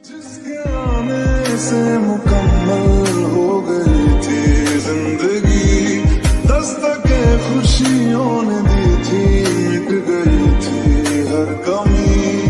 जिसके आने से मुकम्मल हो गई थी जिंदगी, दस्तकें खुशियों ने दी थी, मिट गई थी हर कमी।